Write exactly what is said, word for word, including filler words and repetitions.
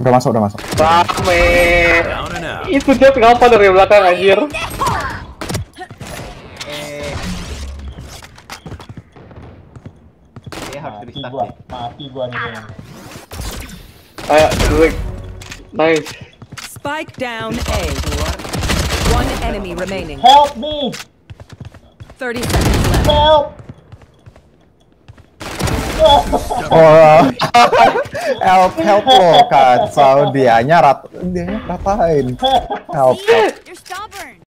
Udah masuk, udah masuk. Rame. Itu dia kenapa dari belakang anjir? Eh, harus Mati restart gua, deh. mati gua nih kayaknya. Ayo, Drake. Nice. Spike down A. One enemy remaining. Help me! thirty seconds left. Help! Oh, help, help lo, kacau dianya rat, dianya ratain. Help, help. You're stubborn.